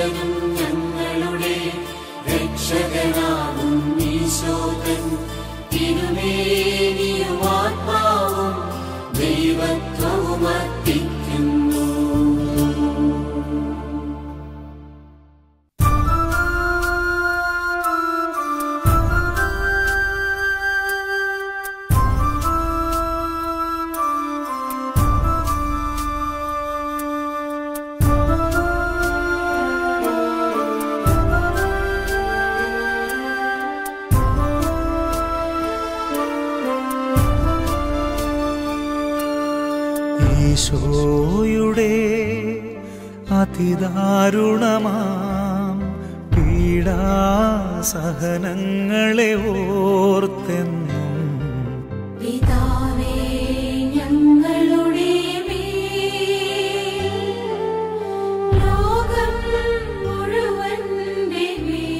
നാഥനും ഞങ്ങളുടെ രക്ഷകനാകും ഈശോതൻ തിരുമേനിയും ആത്മാവും ദൈവത്വവും അർപ്പിക്കുന്നു. ഈശോയുടെ അതിദാരുണമാം പീഡാസഹനങ്ങളെ ഓർത്തെന്നും പിതാവേ ഞങ്ങളുടെ ലോകം മുഴുവന്റെ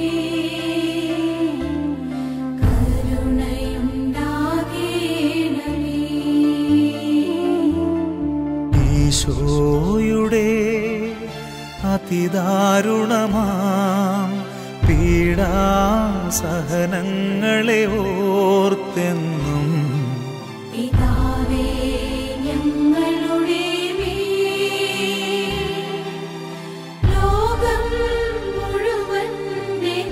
കരുണയുണ്ടാകേണമേ. ഈശോയുടെ അതിദാരുണമാം പീഡാസഹനങ്ങളെ ഓർത്തെന്നും പിതാവേ ഞങ്ങളുടെ ലോകം മുഴുവന്റെ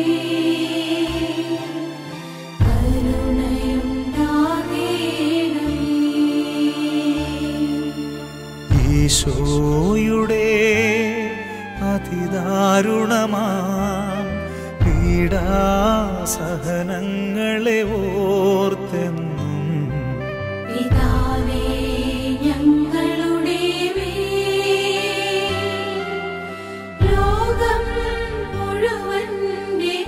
കരുണയുണ്ടാകേണമേ. ഈശോയുടെ അതിദാരുണമാം പീഡാസഹനങ്ങളെ ഓർത്തെന്നും പിതാവേ ഞങ്ങളുടെ ലോകം മുഴുവന്റെ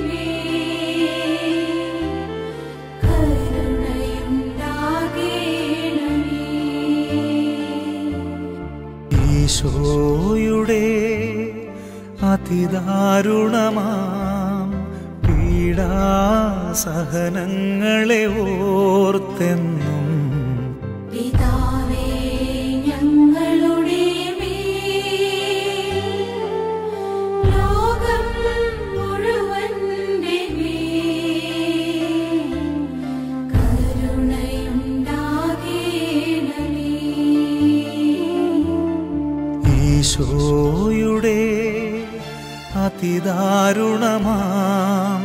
കരുണയുണ്ടാകേണമേ. ഈശോയുടെ അതിദാരുണമാം പീഡാസഹനങ്ങളെ ഓർത്തെന്നും പിതാവേ ഞങ്ങളുടെ ലോകം മുഴുവന്റെ കരുണയുണ്ടാകേണമേ. ഈശോയുടെ അതിദാരുണമാം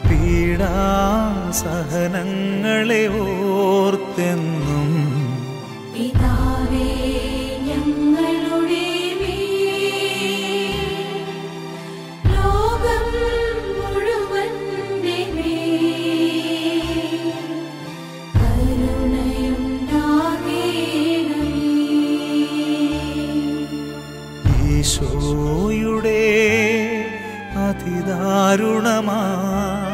പീഡാസഹനങ്ങളെ ഓർത്തെന്നും പിതാവേ ഞങ്ങളുടെ ലോകം മുഴുവന്റെ കരുണയുണ്ടാകേണമേ. ഈശോയുടെ അതിദാരുണമാം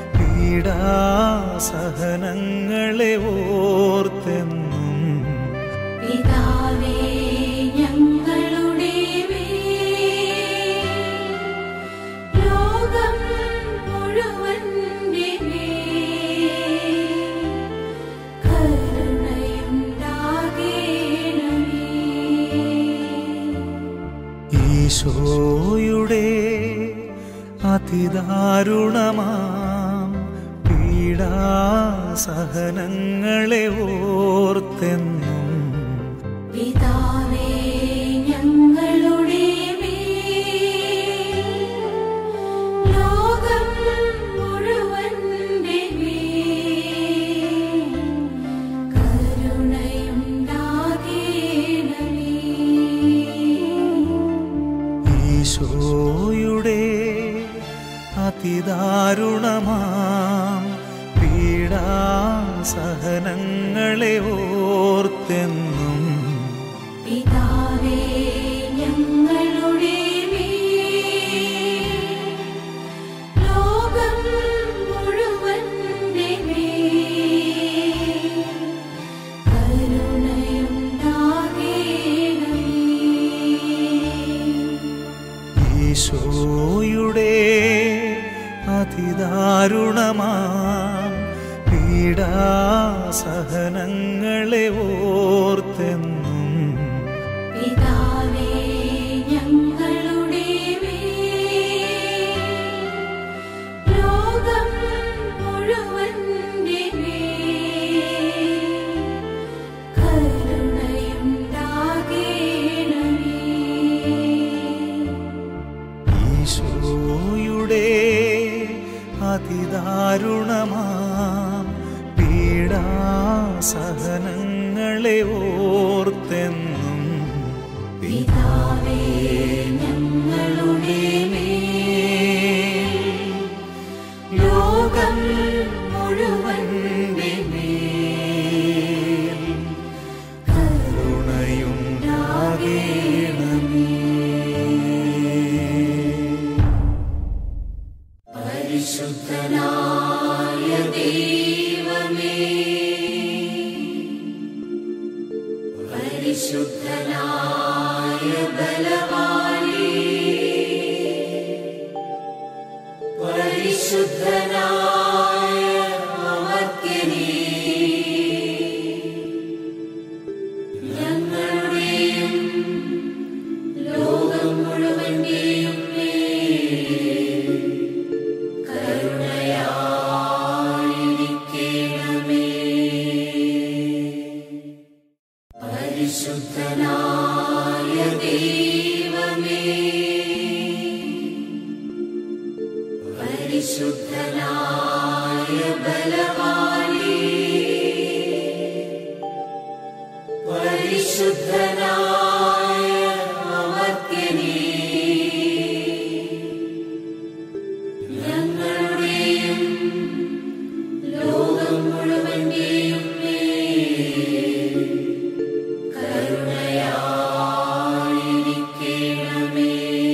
പീഡാസഹനങ്ങളെ ഓർത്തെന്നും പിതാവേ ഞങ്ങളുടെ ലോകം മുഴുവന്റെ കരുണയുണ്ടാകേണമേ. ഈശോയുടെ അതിദാരുണമാം പീഡാസഹനങ്ങളെ ഓർത്തെന്നും പിതാവേ ഞങ്ങളുടെ ലോകം മുഴുവന്റെ കരുണയുണ്ടാകേണമേ. ഈശോയുടെ അതിദാരുണമാം പീഡാസഹനങ്ങളെ ഓർത്തെന്നും പിതാവേ ഞങ്ങളുടെ ലോകം മുഴുവന്റെ കരുണയുണ്ടാകേണമേ. ഈശോയുടെ അതിദാരുണമാം പീഡാസഹനങ്ങളെ ഓർത്തെന്നും പിതാവേ ഞങ്ങളുടെ ഞങ്ങളെ ഓർത്തെന്നും പിതാവേ ഞങ്ങളുടെ മേൽ ലോകം മുഴുവന്റെ മേൽ കരുണയുണ്ടാകേണമേ. പരിശുദ്ധനായ ദൈവമേ, പരിശുദ്ധനായ ബലവാനേ, പരിശുദ്ധനായ അമർത്യനേ, ഞങ്ങളുടെയും ലോകം മുഴുവന്റെയും മേൽ കരുണയായിരിക്കണമേ. പരിശുദ്ധനായ ദൈവമേ, പരിശുദ്ധനായ ബലവാനേ, പരിശുദ്ധനായ അമർത്യനേ, ഞങ്ങളുടെയും ലോകം മുഴുവന്റെയും മേൽ കരുണയായിരിക്കണമേ.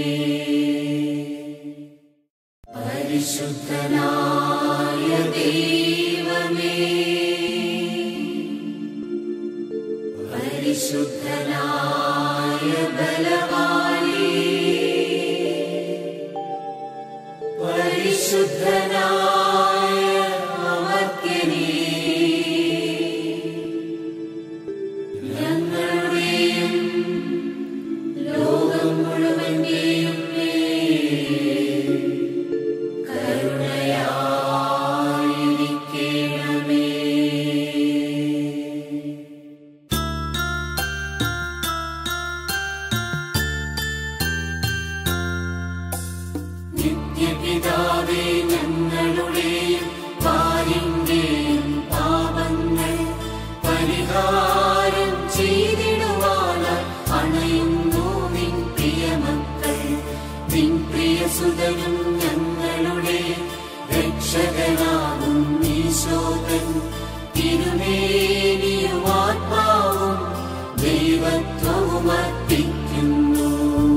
പരിശുദ്ധനായ ദൈവമേ, പരിശുദ്ധനായ ബലവാനേ, പരിശുദ്ധനായ അമർത്യനേ, ഞങ്ങളുടെയും ലോകം മുഴുവന്റെയും മേൽ കരുണയായിരിക്കണമേ. നിത്യപിതാവേ ഞങ്ങളുടെയും പാലിന്റെയും പാപങ്ങൾ പരിഹാരം ചെയ്തിടുവാനായി അണയുന്നു നിൻ പ്രിയമക്കൾ. നിൻ പ്രിയസുതനും ഞങ്ങളുടെ രക്ഷകനാകും ഈശോതൻ തിരുമേനിയും ആത്മാവും ദൈവത്വവും അർപ്പിക്കുന്നു.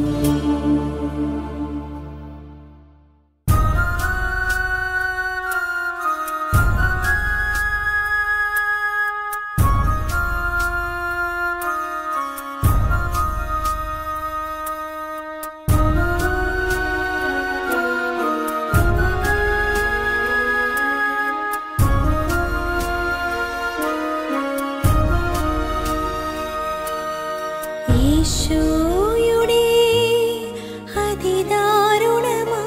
ഈശോയുടെ അതിദാരുണമാ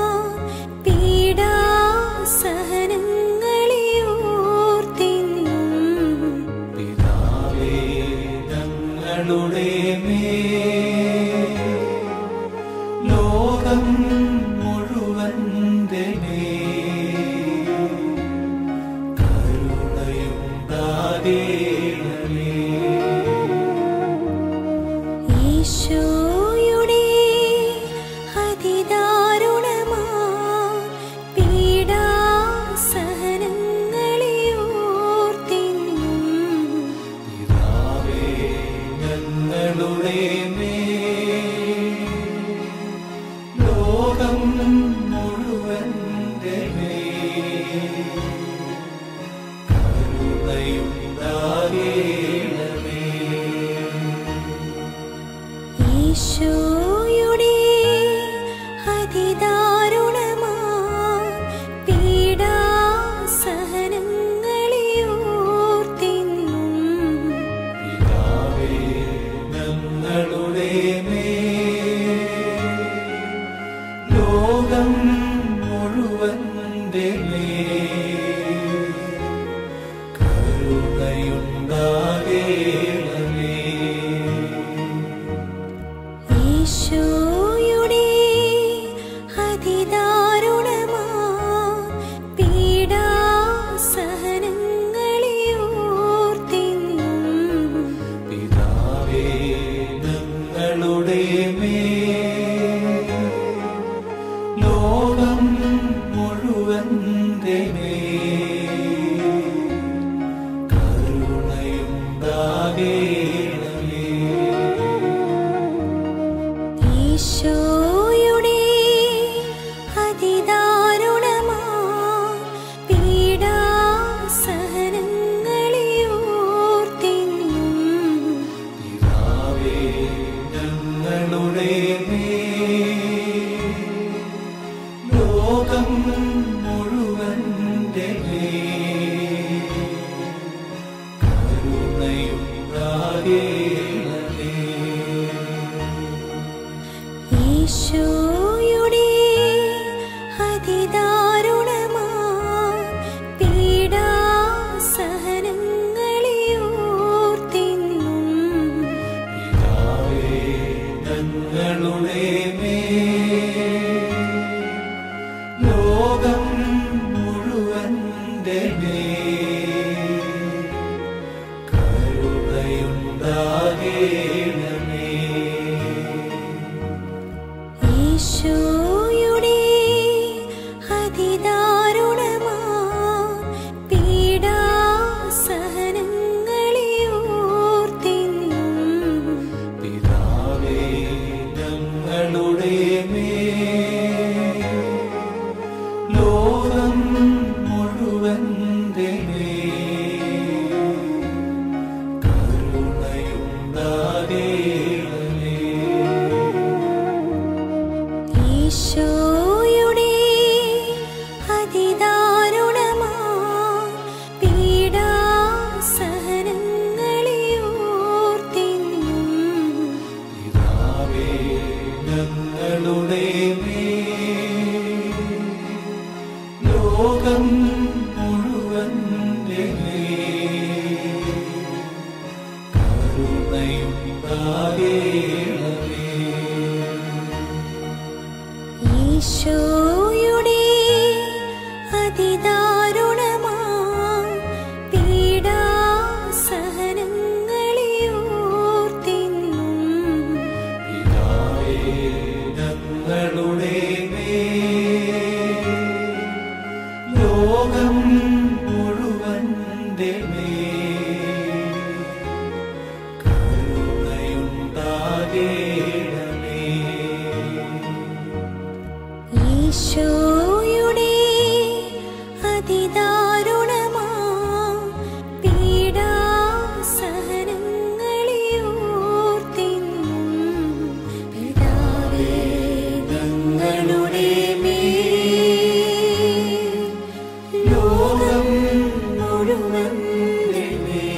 പീഡാസഹനങ്ങളെ ഓർത്തെന്നും പിതാവേ ഞങ്ങളുടെ മേൽ ലോകം മുഴുവന്റെ മേൽ കരുണയുണ്ടാകേണമേ. ഈശോയുടെ അതിദാരുണമാ പീഡാസഹനങ്ങളെ ഓർത്തെന്നും പിതാവേ ഞങ്ങളുടെ മേൽ ലോകം മുഴുവന്റെ മേൽ കരുണയുണ്ടാകേണമേ. ഈശോയുടെ അതിദാരുണമാ പീഡാസഹനങ്ങളെ ഓർത്തെന്നും പിതാവേ ഞങ്ങളുടെ മേൽ ലോകം മുഴുവന്റെ മേൽ കരുണയുണ്ടാകേണമേ. ഈശോയുടെ അതിദാരുണമാ പീഡാസഹനങ്ങളെ ഓർത്തിന്നും പിതാവേ ഞങ്ങളുടെ ലോകം മുഴുവന്റെ കരുണയുണ്ടാകേണമേ. ഈശോയുടെ അതിദാരുണമാ പീഡാസഹനങ്ങളെ ഓർത്തിന്നും പിതാവേ ഞങ്ങളുടെ ലോകം മുഴുവന്റെ കരുണയുണ്ടാകേണമേ. ഈശോയുടെ അതിദാരുണമാ പീഡാസഹനങ്ങളെ ഓർത്തിന്നും പിതാവേ ഞങ്ങളുടെ ലോകം മുഴുവന്റെ കരുണയുണ്ടാകേണമേ. ഈശോയുടെ അതിദാരുണമാ പീഡാസഹനങ്ങളെ ഓർത്തിന്നും പിതാവേ ഞങ്ങളുടെ ലോകം മുഴുവന്റെ കരുണയുണ്ടാകേണമേ. ഈശോയുടെ അതിദാരുണമാ പീഡാസഹനങ്ങളെ ഓർത്തിന്നും പിതാവേ ഞങ്ങളുടെ ലോകം മുഴുവന്റെ കരുണയുണ്ടാകേണമേ. ഈശോയുടെ അതിദാരുണമാ പീഡാസഹനങ്ങളെ ഓർത്തിന്നും പിതാവേ ഞങ്ങളുടെ ലോകം മുഴുവന്റെ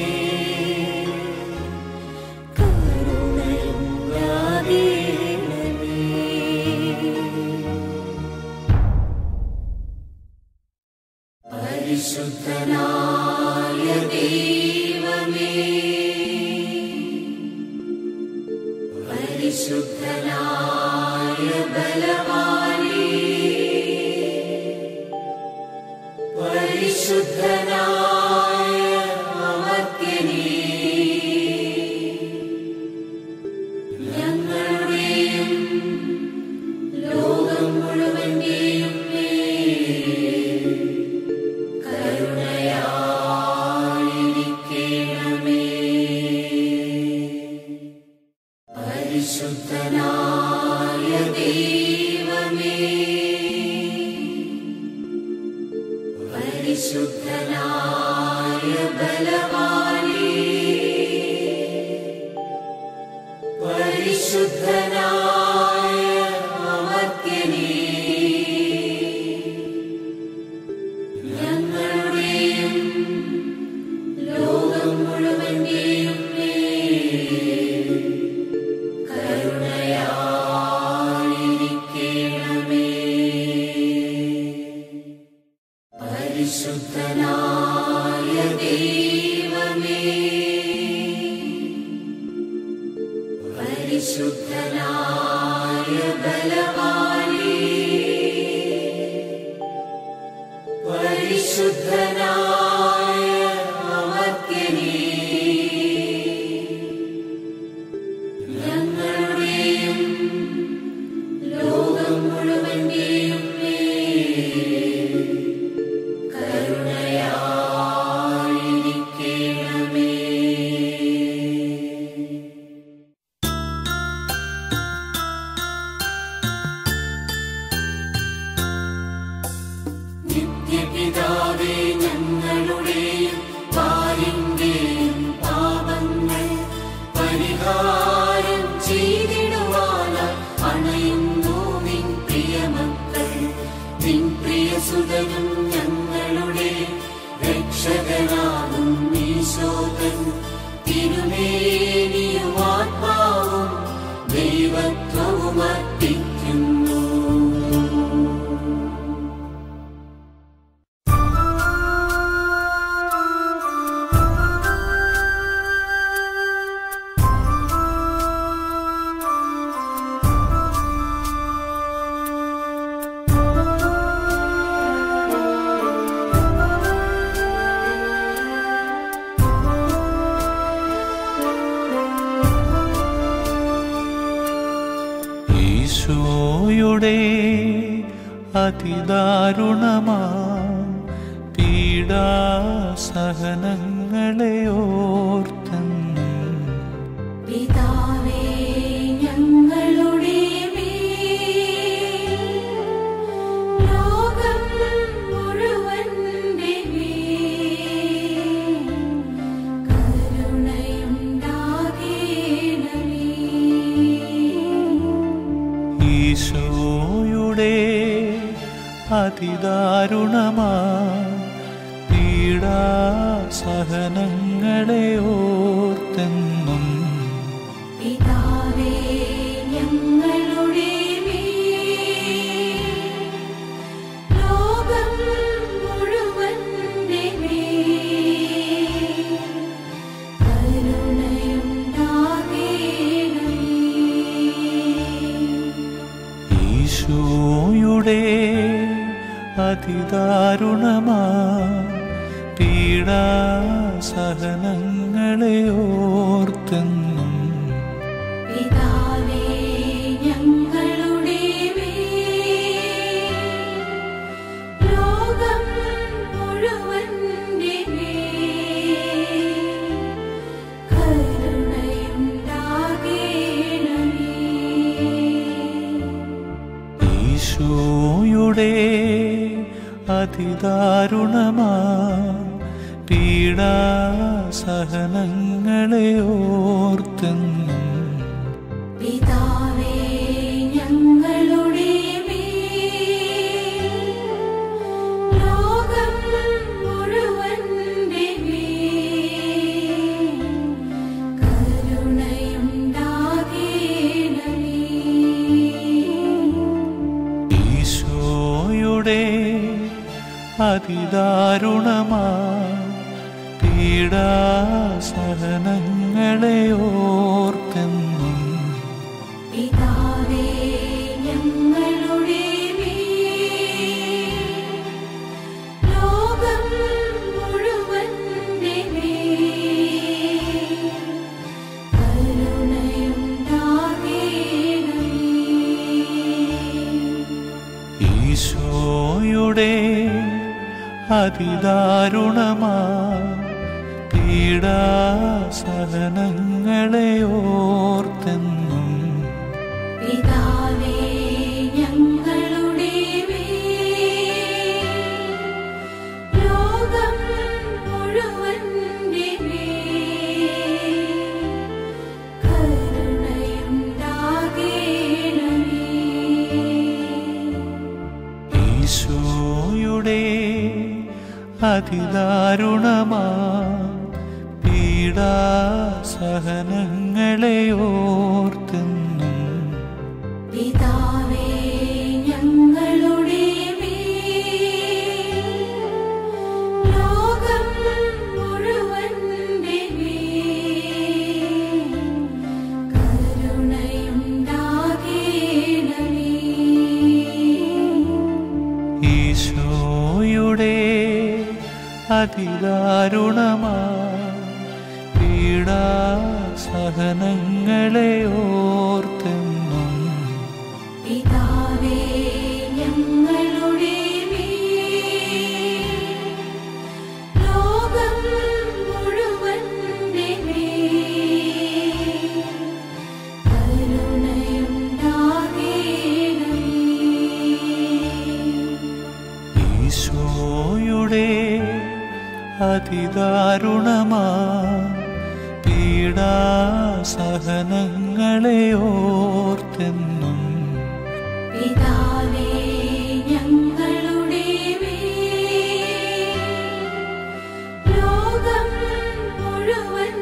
പരിശുദ്ധനായ ദൈവമേ, പരിശുദ്ധനായ ബലവാനേ, പരിശുദ്ധനായ അമർത്യനേ, ഞങ്ങളുടെയും ലോകം മുഴുവന്റെയും കരുണയായിരിക്കണമേ. പരിശുദ്ധനായ ദൈവമേ, പരിശുദ്ധനായ ബലവാനേ, പരിശുദ്ധനായ അമർത്യനേ, ഞങ്ങളുടെയും ലോകം മുഴുവന്റെയും കരുണയായിരിക്കണമേ. പരിശുദ്ധനായ ദൈവമേ, പരിശുദ്ധനായ ബലവാനേ, പരിശുദ്ധനായ അമർത്യനേ, ഞങ്ങളുടെയും ലോകം മുഴുവന്റെയും കരുണയായിരിക്കണമേ. തിരുമേനിയും ആത്മാവും ദൈവത്വവും അർപ്പിക്കുന്നു. ഈശോയുടെ അതിദാരുണമാ പീഡാസഹനങ്ങളെ ഓർത്തെന്നും പിതാവേ ഞങ്ങളുടെ ലോകം മുഴുവന്റെ കരുണയുണ്ടാകേണമേ. ഈശോയുടെ അതിദാരുണമാ പീഡാസഹനങ്ങളെ ഓർത്തെന്നും പിതാവേ ഞങ്ങളുടെ ലോകം മുഴുവന്റെ കരുണയുണ്ടാകേണമേ. ഈശോയുടെ അതിദാരുണമാ പീഡാസഹനങ്ങളെ ഓർത്തെന്നും പിതാവേ ഞങ്ങളുടെ ലോകം മുഴുവന്റെ കരുണയുണ്ടാകേണമേ. ഈശോയുടെ അതിദാരുണമാ പീഡാസഹനങ്ങളെ ഓർത്തെന്നും പിതാവേ ഞങ്ങളുടെ ലോകം മുഴുവന്റെ കരുണയുണ്ടാകേണമേ. ഈശോയുടെ അതിദാരുണമാ പീഡാസഹനങ്ങളെ ഓർത്തെന്നും പിതാവേ ഞങ്ങളുടെ ലോകം മുഴുവന്റെ കരുണയുണ്ടാകേണമേ. ഈശോയുടെ അതിദാരുണമാ പീഡാസഹനങ്ങളെ ഓർത്തെന്നും പിതാവേ ഞങ്ങളുടെ ലോകം മുഴുവന്റെ കരുണയുണ്ടാകേണമേ. ഈശോയുടെ അതിദാരുണമാ പീഡാസഹനങ്ങളെ ഓർത്തെന്നും പിതാവേ ഞങ്ങളുടെ ലോകം മുഴുവന്റെ കരുണയുണ്ടാകേണമേ. ഈശോയുടെ അതിദാരുണമാ പീഡാസഹനങ്ങളെ ഓർത്തെന്നും പിതാവേ ഞങ്ങളുടെ ലോകം മുഴുവന്റെ കരുണയുണ്ടാകേണമേ. ഈശോയുടെ അതിദാരുണമാ പീഡാസഹനങ്ങളെ ഓർത്തെന്നും പിതാവേ ഞങ്ങളുടെ ലോകം മുഴുവൻ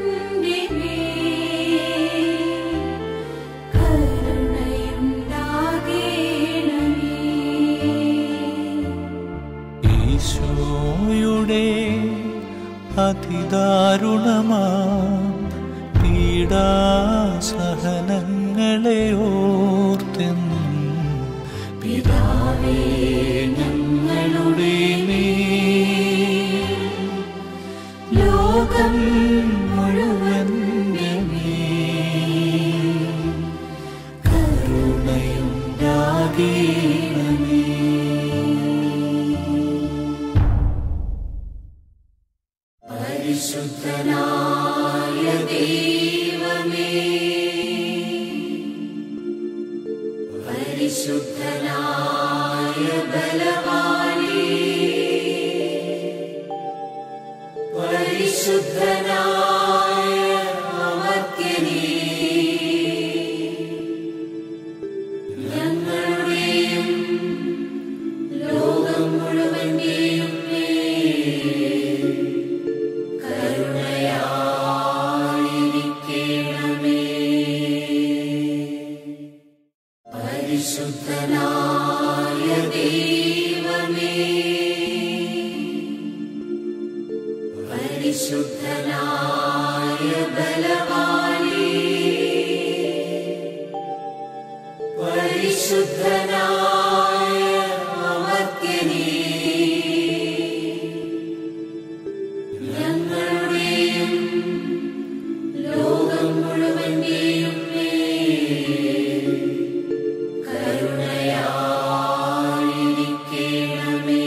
പീഡാസഹനങ്ങളെ ഓർത്തെന്നും പിതാവേ ഞങ്ങളുടെ മേൽ ലോകം മുഴുവന്റെ മേൽ കരുണയുണ്ടാകണമേ. പരിശുദ്ധനായ ദൈവമേ, പരിശുദ്ധനായ ബലവാനേ, പരിശുദ്ധനായ അമർത്യനേ, ഞങ്ങളുടെയും ലോകം മുഴുവന്റെയും മേൽ കരുണയായിരിക്കണമേ. പരിശുദ്ധനായ ദൈവമേ, പരിശുദ്ധനായ ബലവാനേ, പരിശുദ്ധനായ അമർത്യനേ, ഞങ്ങളുടെയും ലോകം മുഴുവന്റെയും മേൽ കരുണയായിരിക്കണമേ.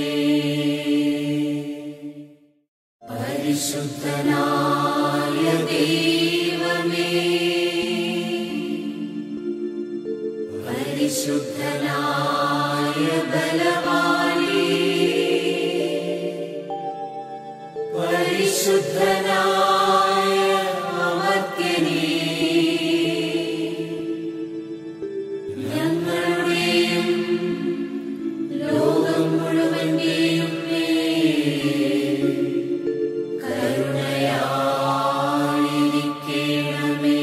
പരിശുദ്ധനായ ദൈവമേ, പരിശുദ്ധനായ ബലവാനേ, പരിശുദ്ധനായ അമർത്യനേ, ഞങ്ങളുടെയും ലോകം മുഴുവന്റെയും മേൽ കരുണയായിരിക്കണമേ.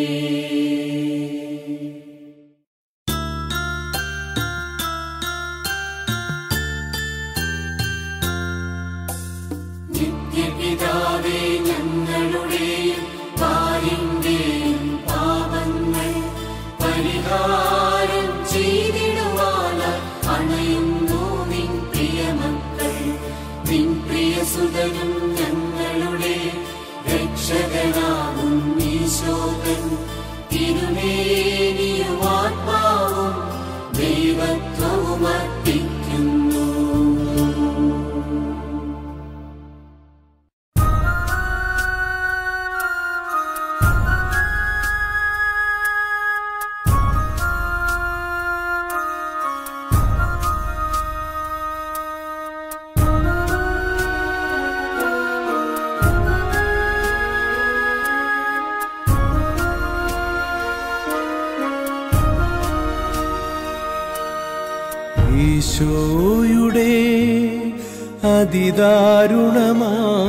നിത്യപിതാവേ ഞങ്ങളുടെയും പാലിന്റെയും പാപങ്ങൾ പരിഹാരം ചെയ്തിടുവാനായി അണയുന്നു നിൻ പ്രിയമക്കൾ. നിൻ പ്രിയസുതനും ഞങ്ങളുടെ രക്ഷകനാകും ഈശോകൻ തിരുമേനിയും ആത്മാവും ദൈവത്വവും അർപ്പിക്കുന്നു. ഈശോയുടെ അതിദാരുണമാ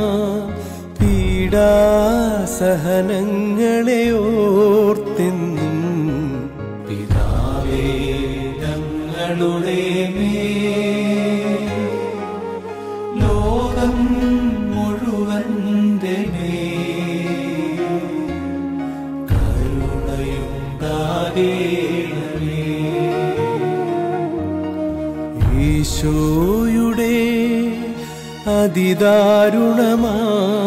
പീഡാസഹനങ്ങളെ ഓർത്തെന്നും പിതാവേ ഞങ്ങളുടെ മേൽ ലോകം മുഴുവന്റെ മേൽ കരുണയുണ്ടാകണമേ. ഈശോയുടെ അതിദാരുണമാ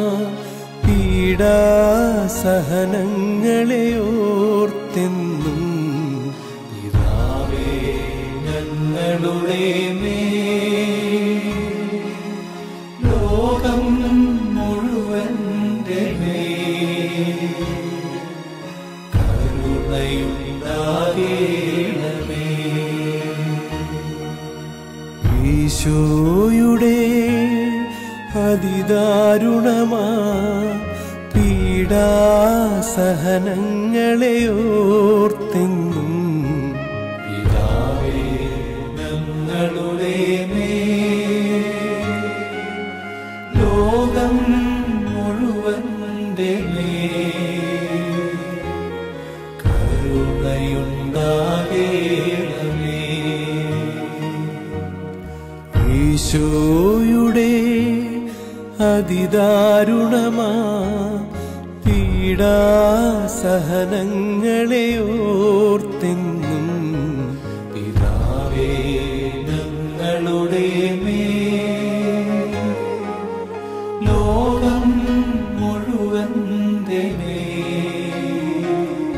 പീഡാസഹനങ്ങളെ ഓർത്തെന്നും പിതാവേ ഞങ്ങളുടെ മേൽ ലോകം മുഴുവന്റെ മേൽ കരുണയുണ്ടാകണമേ. ഈശോയുടെ അതിദാരുണമാ പീഡാസഹനങ്ങളെ ഓർത്തെന്നും പിതാവേ ഞങ്ങളുടെ മേൽ ലോകം മുഴുവന്റെ മേൽ കരുണയുണ്ടാകണമേ. ഈശോയുടെ അതിദാരുണമാ പീഡാസഹനങ്ങളെ പീഡാസഹനങ്ങളെ ഓർത്തെന്നും പിതാവേ ഞങ്ങളുടെ മേൽ ലോകം മുഴുവന്റെ മേൽ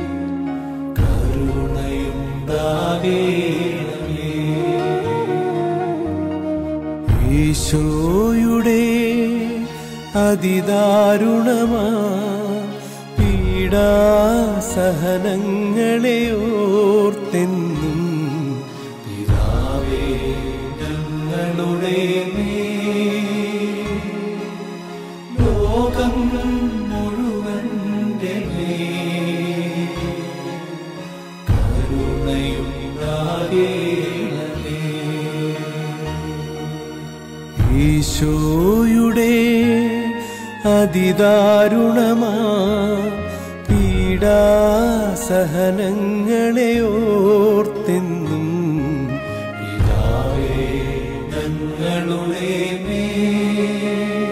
കരുണയുണ്ടാകേണമേ. ഈശോയുടെ അതിദാരുണമാ പീഡാസഹനങ്ങളെ ഓർത്തെന്നും പിതാവേ ഞങ്ങളുടെ മേൽ ലോകം മുഴുവന്റെ മേൽ കരുണയുണ്ടാകേണമേ. ഈശോയുടെ അതിദാരുണമാ പീഡാസഹനങ്ങളെ ഓർത്തെന്നും പിതാവേ ഞങ്ങളുടെ മേൽ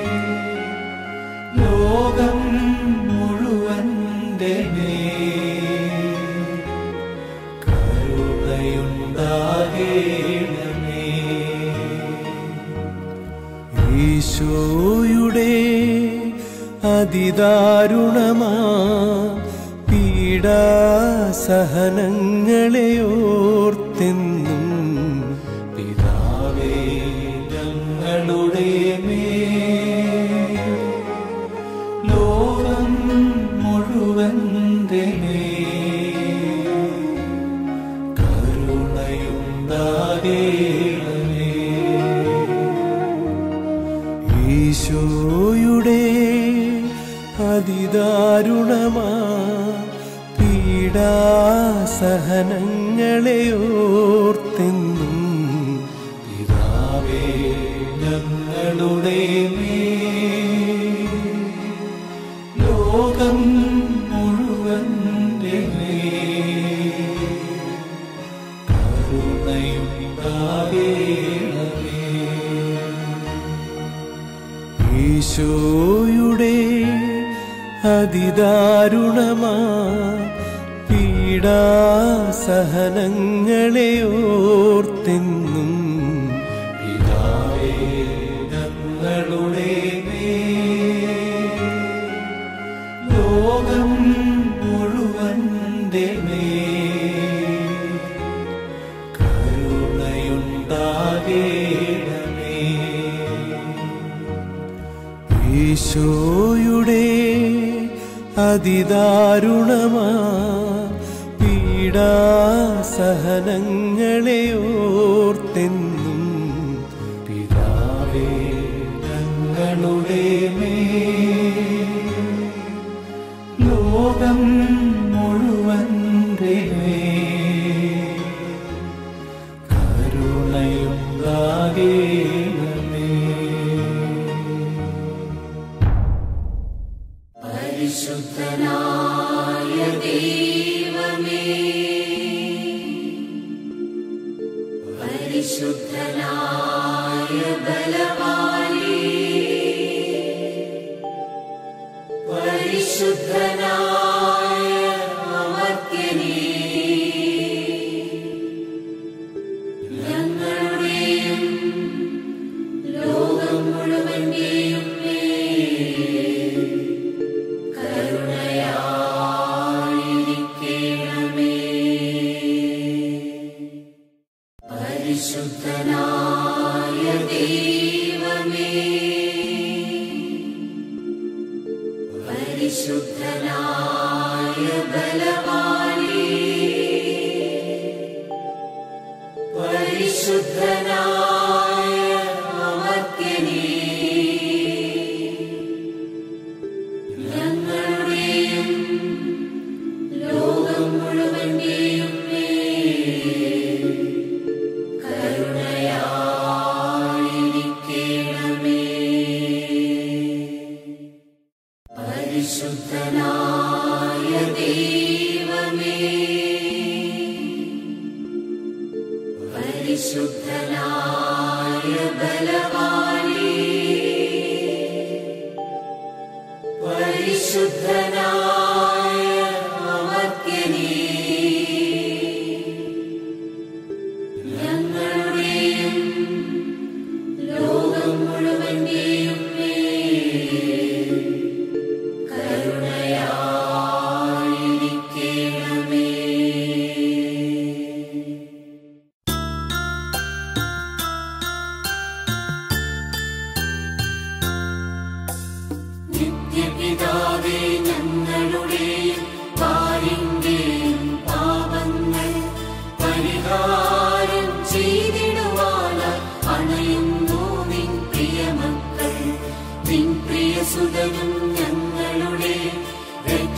ലോകം മുഴുവന്റെ മേൽ കരുണയുണ്ടാകേണമേ. ഈശോയുടെ അതിദാരുണമാ പീഡാസഹനങ്ങളെ ഓർത്തെന്നും പിതാവേ ഞങ്ങളുടെ മേൽ ലോകം മുഴുവന്റെ മേൽ കരുണയുണ്ടാകേണമേ. ഈശോയുടെ അതിദാരുണമാ പീഡാസഹനങ്ങളെ ഓർത്തെന്നും പിതാവേ ഞങ്ങളുടെ മേൽ ലോകം മുഴുവന്റെ മേൽ കരുണയുണ്ടാകേണമേ. ഈശോയുടെ അതിദാരുണമാ പീഡാസഹനങ്ങളെ ഓർത്തെന്നും പിതാവേ ഞങ്ങളുടെ മേൽ ലോകം മുഴുവന്റെ മേൽ കരുണയുണ്ടാകേണമേ. ഈശോയുടെ അതിദാരുണമാ പീഡാസഹനങ്ങളെ ഓർത്തെന്നും പിതാവേ ഞങ്ങളുടെ മേൽ ലോകം മുഴുവന്റെ മേൽ കരുണയുണ്ടാകേണമേ. പരിശുദ്ധനായ ദൈവമേ, പരിശുദ്ധനായ ബലവാനേ, പരിശുദ്ധനായ അമർത്യനേ, ഞങ്ങളുടെയും ലോകം മുഴുവന്റെയും മേൽ കരുണയായിരിക്കണമേ. പരിശുദ്ധനായ ദൈവമേ, പരിശുദ്ധനായ ബലവാനേ, പരിശുദ്ധനായ അമർത്യനേ, ഞങ്ങളുടെയും ലോകം മുഴുവന്റെയും മേൽ കരുണയായിരിക്കണമേ. പരിശുദ്ധനായ ദൈവമേ,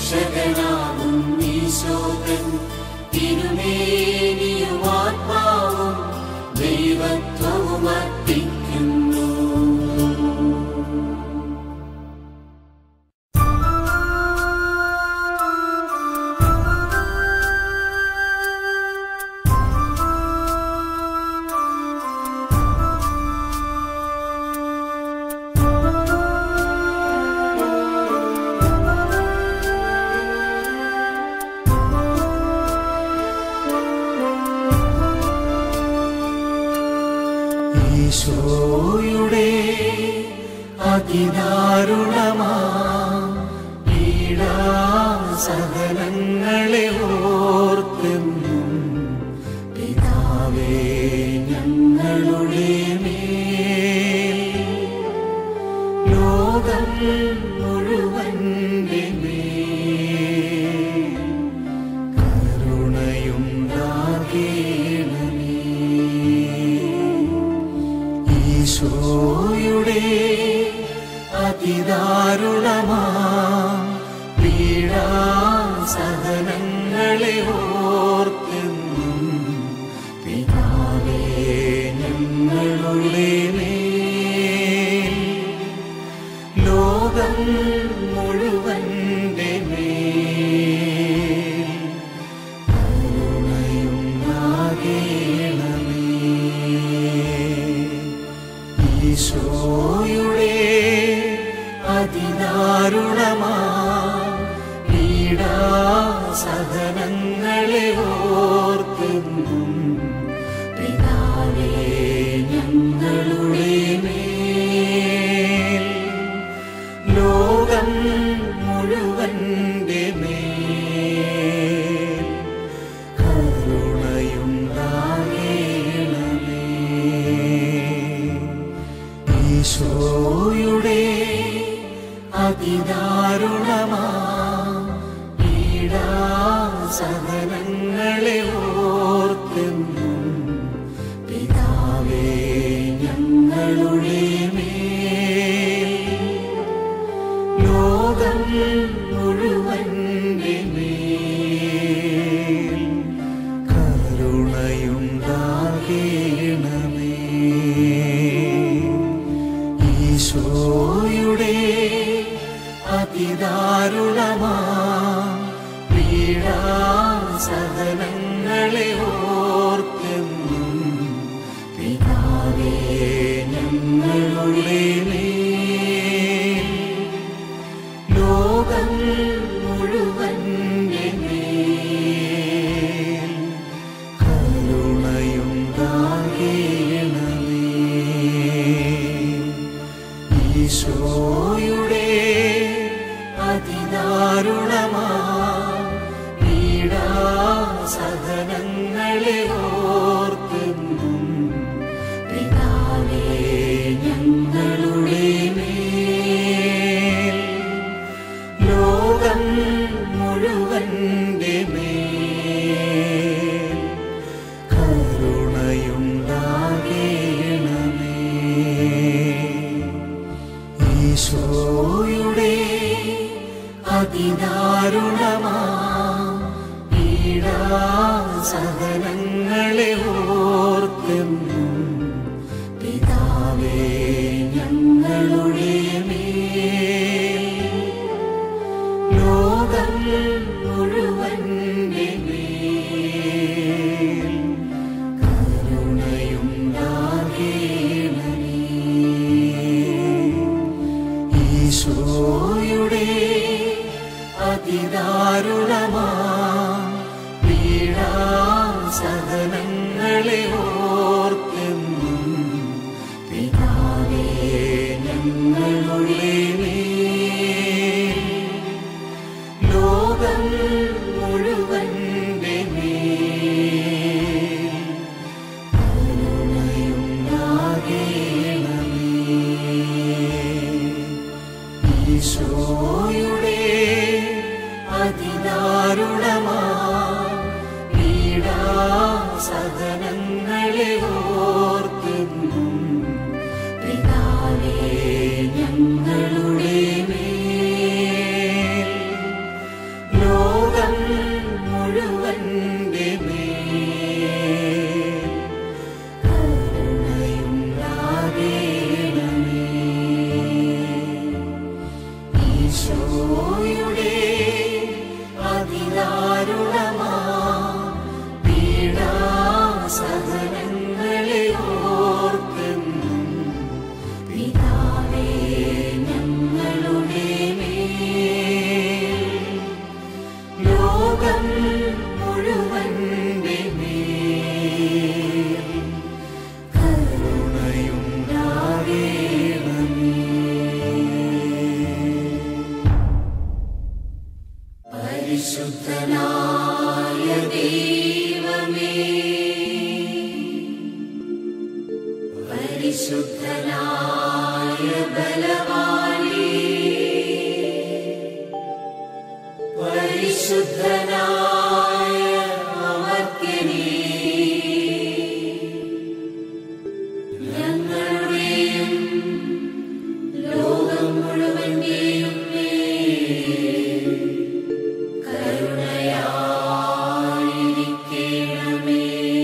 രക്ഷകനാകും ഈശോതൻ തിരുമേനിയും ആത്മാവും ദൈവത്വവും അർപ്പിക്കുന്നു. ഈശോയുടെ അതിദാരുണമാ പീഡാസഹനങ്ങളെ ഓർത്തെന്നും പിതാവേ ഞങ്ങളുടെ മേൽ ലോകം മുഴുവന്റെ മേൽ കരുണയുണ്ടാകേണമേ. ഈശോയുടെ അതിദാരുണമാ പീഡാസഹനങ്ങളെ ഓർത്തെന്നും പിതാവേ ഞങ്ങളുടെ മേൽ ലോകം മുഴുവന്റെ മേൽ കരുണയുണ്ടാകേണമേ. ഈശോയുടെ അതിദാരുണമാ പീഡാസഹനങ്ങളെ ഓർത്തെന്നും പിതാവേ ഞങ്ങളുടെ മേൽ ലോകം മുഴുവന്റെ മേൽ കരുണയുണ്ടാകേണമേ. ഈശോയുടെ അതിദാരുണമാ പീഡാസഹനങ്ങളെ ഓർത്തെന്നും പിതാവേ ഞങ്ങളുടെ മേൽ ലോകം മുഴുവന്റെ മേൽ കരുണയുണ്ടാകേണമേ. ഈശോയുടെ അതിദാരുണമാ പീഡാസഹനങ്ങളെ ഓർത്തെന്നും പിതാവേ ഞങ്ങളുടെ മേൽ ലോകം മുഴുവന്റെ മേൽ കരുണയുണ്ടാകേണമേ. ഈശോയുടെ അതിദാരുണമാ പീഡാസഹനങ്ങളെ ഓർത്തെന്നും പിതാവേ ഞങ്ങളുടെ മേൽ ലോകം മുഴുവന്റെ മേൽ കരുണയുണ്ടാകേണമേ. ഈശോയുടെ അതിദാരുണമാ പീഡാസഹനങ്ങളെ ഓർത്തെന്നും പിതാവേ ഞങ്ങളുടെ മേൽ ലോകം മുഴുവന്റെ മേൽ കരുണയുണ്ടാകേണമേ. ഈശോയുടെ അതിദാരുണമാ പീഡാസഹനങ്ങളെ ഓർത്തെന്നും പിതാവേ ഞങ്ങളുടെ മേൽ ലോകം മുഴുവന്റെ മേൽ കരുണയുണ്ടാകേണമേ. ഈശോയുടെ അതിദാരുണമാ പീഡാസഹനങ്ങളെ ഓർത്തെന്നും പിതാവേ ഞങ്ങളുടെ മേൽ ലോകം മുഴുവന്റെ മേൽ കരുണയുണ്ടാകേണമേ. പരിശുദ്ധനായ ദൈവമേ, പരിശുദ്ധനായ ബലവാനേ, പരിശുദ്ധനായ അമർത്യനേ, ഞങ്ങളുടെയും ലോകം മുഴുവന്റെയും മേൽ കരുണയായിരിക്കണമേ.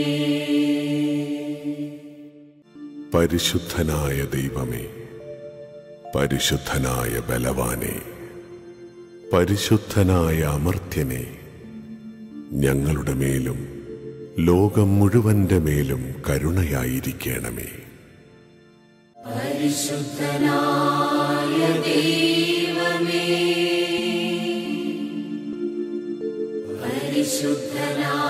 പരിശുദ്ധനായ ദൈവമേ, പരിശുദ്ധനായ ബലവാനേ, പരിശുദ്ധനായ അമർത്യനേ, ഞങ്ങളുടെ മേലും ലോകം മുഴുവന്റെ മേലും കരുണയായിരിക്കണമേ. പരിശുദ്ധനായ ദൈവമേ, പരിശുദ്ധനായ